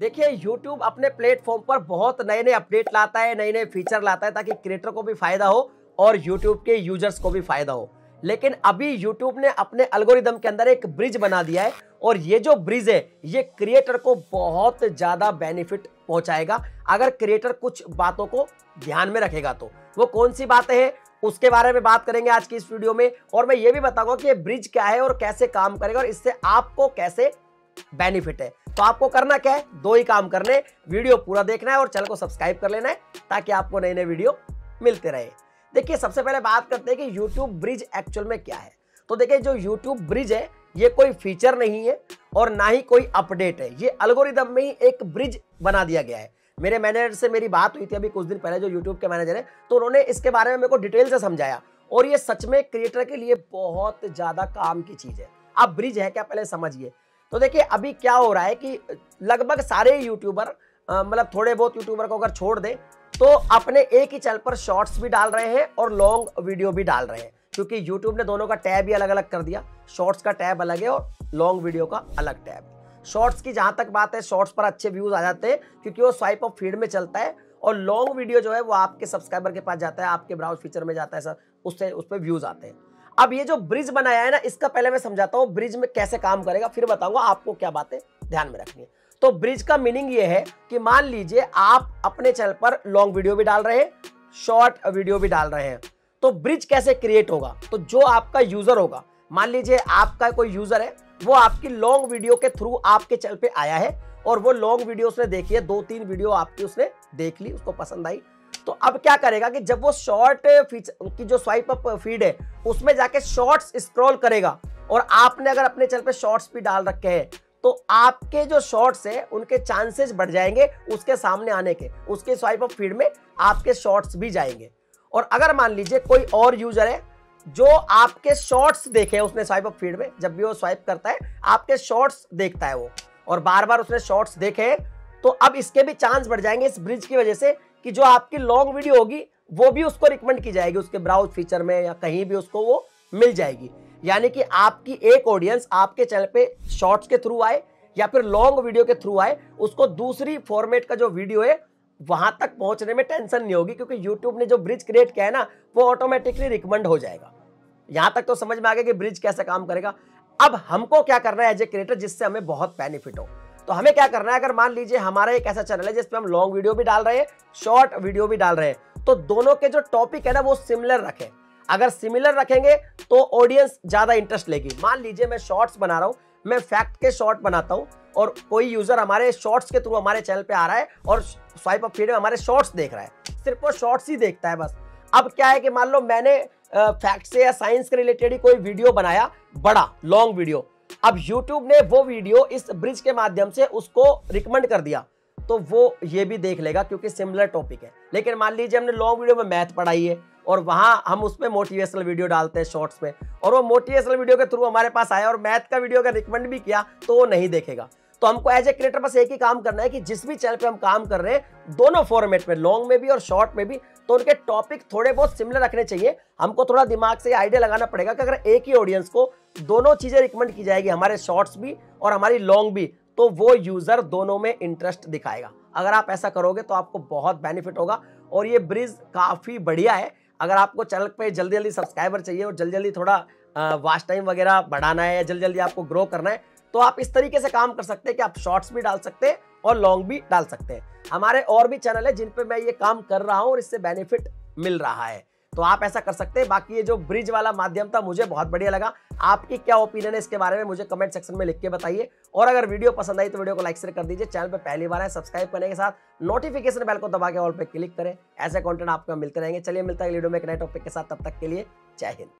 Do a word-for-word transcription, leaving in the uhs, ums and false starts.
देखिए YouTube अपने platform पर बहुत नए नए अपडेट लाता है, नए नए फीचर लाता है ताकि क्रिएटर को भी फायदा हो और YouTube के यूजर्स को भी फायदा हो। लेकिन अभी YouTube ने अपने एल्गोरिदम के अंदर एक ब्रिज बना दिया है और ये जो ब्रिज है ये क्रिएटर को बहुत ज्यादा बेनिफिट पहुंचाएगा अगर क्रिएटर कुछ बातों को ध्यान में रखेगा। तो वो कौन सी बातें हैं उसके बारे में बात करेंगे आज की इस वीडियो में, और मैं ये भी बताऊंगा कि ये ब्रिज क्या है और कैसे काम करेगा और इससे आपको कैसे बेनिफिट है। तो आपको करना क्या है, दो ही काम करने, वीडियो पूरा देखना है और चैनल को सब्सक्राइब कर लेना है ताकि आपको नए नए वीडियो मिलते रहे। देखिए सबसे पहले बात करते हैं कि YouTube ब्रिज एक्चुअल में क्या है। तो देखिए जो YouTube ब्रिज है ये कोई फीचर नहीं है और ना ही कोई अपडेट है, ये एल्गोरिदम में ही एक ब्रिज बना दिया गया है। मेरे मैनेजर से मेरी बात हुई थी अभी कुछ दिन पहले, जो YouTube के मैनेजर है, तो उन्होंने इसके बारे में मेरे को डिटेल से समझाया और ये सच में क्रिएटर के लिए बहुत ज्यादा काम की चीज है। अब ब्रिज है क्या पहले समझिए। तो देखिए अभी क्या हो रहा है कि लगभग सारे यूट्यूबर, मतलब थोड़े बहुत यूट्यूबर को अगर छोड़ दें तो अपने एक ही चैनल पर शॉर्ट्स भी डाल रहे हैं और लॉन्ग वीडियो भी डाल रहे हैं, क्योंकि यूट्यूब ने दोनों का टैब ही अलग अलग कर दिया। शॉर्ट्स का टैब अलग है और लॉन्ग वीडियो का अलग टैब है। शॉर्ट्स की जहां तक बात है, शॉर्ट्स पर अच्छे व्यूज आ जाते हैं क्योंकि वो स्वाइप अप फीड में चलता है, और लॉन्ग वीडियो जो है वो आपके सब्सक्राइबर के पास जाता है, आपके ब्राउज फीचर में जाता है सर, उससे उस पर व्यूज आते हैं। अब ये जो ब्रिज बनाया है ना, इसका पहले मैं समझाता हूँ ब्रिज में कैसे काम करेगा, फिर बताऊंगा आपको क्या बातें ध्यान में रखनी है। तो ब्रिज का मीनिंग ये है कि मान लीजिए आप अपने चैनल पर लॉन्ग वीडियो भी डाल रहे हैं, शॉर्ट वीडियो भी डाल रहे हैं, तो ब्रिज कैसे क्रिएट होगा। तो जो आपका यूजर होगा, मान लीजिए आपका कोई यूजर है, वो आपकी लॉन्ग वीडियो के थ्रू आपके चैनल पे आया है और वो लॉन्ग वीडियो उसने देखी है, दो तीन वीडियो आपकी उसने देख ली, उसको पसंद आई। तो अब क्या करेगा कि जब वो शॉर्ट फीचर की जो स्वाइप अप फीड है उसमें जाके शॉर्ट्स स्क्रॉल करेगा, और आपने अगर अपने चैनल पे शॉर्ट्स भी डाल रखे हैं तो आपके जो शॉर्ट्स है उनके चांसेस बढ़ जाएंगे उसके सामने आने के, उसके स्वाइप अप फीड में आपके शॉर्ट्स भी जाएंगे। और अगर मान लीजिए कोई और यूजर है जो आपके शॉर्ट्स देखे हैं उसने स्वाइप अप फीड में, जब भी वो स्वाइप करता है आपके शॉर्ट्स देखता है वो, और बार बार उसने शॉर्ट्स देखे हैं, तो अब इसके भी चांस बढ़ जाएंगे इस ब्रिज की वजह से कि जो आपकी लॉन्ग वीडियो होगी वो भी उसको रिकमेंड की जाएगी, उसके ब्राउज फीचर में या कहीं भी उसको वो मिल जाएगी। यानी कि आपकी एक ऑडियंस आपके चैनल पे शॉर्ट्स के थ्रू आए या फिर लॉन्ग वीडियो के थ्रू आए, उसको दूसरी फॉर्मेट का जो वीडियो है वहां तक पहुंचने में टेंशन नहीं होगी, क्योंकि यूट्यूब ने जो ब्रिज क्रिएट किया है ना वो ऑटोमेटिकली रिकमेंड हो जाएगा। यहां तक तो समझ में आ गया कि ब्रिज कैसे काम करेगा। अब हमको क्या करना है एज ए क्रिएटर जिससे हमें बहुत बेनिफिट हो। तो हमें क्या करना है, अगर मान लीजिए हमारा एक ऐसा चैनल है जिसपे हम लॉन्ग वीडियो भी डाल रहे हैं, शॉर्ट वीडियो भी डाल रहे हैं, तो दोनों के जो टॉपिक है ना वो सिमिलर रखें। अगर सिमिलर रखेंगे तो ऑडियंस ज्यादा इंटरेस्ट लेगी। मान लीजिए मैं शॉर्ट्स बना रहा हूं, मैं फैक्ट के शॉर्ट बनाता हूं और कोई यूजर हमारे शॉर्ट्स के थ्रू हमारे चैनल पे आ रहा है और स्वाइप अप फीड में हमारे शॉर्ट्स देख रहा है, सिर्फ वो शॉर्ट्स ही देखता है बस। अब क्या है कि मान लो मैंने फैक्ट से या साइंस के रिलेटेड ही कोई वीडियो बनाया, बड़ा लॉन्ग वीडियो, अब YouTube ने वो वीडियो इस ब्रिज के माध्यम से उसको रिकमेंड कर दिया, तो वो ये भी देख लेगा क्योंकि सिमिलर टॉपिक है। लेकिन मान लीजिए हमने लॉन्ग वीडियो में मैथ पढ़ाई है और वहां हम उसमें मोटिवेशनल वीडियो डालते हैं शॉर्ट्स में, और वो मोटिवेशनल वीडियो के थ्रू हमारे पास आया और मैथ का वीडियो अगर रिकमेंड भी किया तो वो नहीं देखेगा। तो हमको एज ए क्रिएटर बस एक ही काम करना है कि जिस भी चैनल पे हम काम कर रहे हैं, दोनों फॉर्मेट में, लॉन्ग में भी और शॉर्ट में भी, तो उनके टॉपिक थोड़े बहुत सिमिलर रखने चाहिए। हमको थोड़ा दिमाग से आइडिया लगाना पड़ेगा कि अगर एक ही ऑडियंस को दोनों चीजें रिकमेंड की जाएगी, हमारे शॉर्ट्स भी और हमारी लॉन्ग भी, तो वो यूजर दोनों में इंटरेस्ट दिखाएगा। अगर आप ऐसा करोगे तो आपको बहुत बेनिफिट होगा और ये ब्रिज काफी बढ़िया है। अगर आपको चैनल पे जल्दी जल्दी सब्सक्राइबर चाहिए और जल्दी जल्दी थोड़ा वॉच टाइम वगैरह बढ़ाना है या जल्दी जल्दी आपको ग्रो करना है, तो आप इस तरीके से काम कर सकते हैं कि आप शॉर्ट्स भी डाल सकते हैं और लॉन्ग भी डाल सकते हैं। हमारे और भी चैनल है जिन पे मैं ये काम कर रहा हूं और इससे बेनिफिट मिल रहा है, तो आप ऐसा कर सकते हैं। बाकी ये जो ब्रिज वाला माध्यम था मुझे बहुत बढ़िया लगा। आपकी क्या ओपिनियन है इसके बारे में मुझे कमेंट सेक्शन में लिख के बताइए, और अगर वीडियो पसंद आई तो वीडियो को लाइक शेयर कर दीजिए। चैनल पे पहली बार है, सब्सक्राइब करने के साथ नोटिफिकेशन बेल को दबा के ऑल पे क्लिक करें। ऐसे कंटेंट आपको मिलते रहेंगे। चलिए मिलता है वीडियो में एक नए टॉपिक के साथ, तब तक के लिए जय हिंद।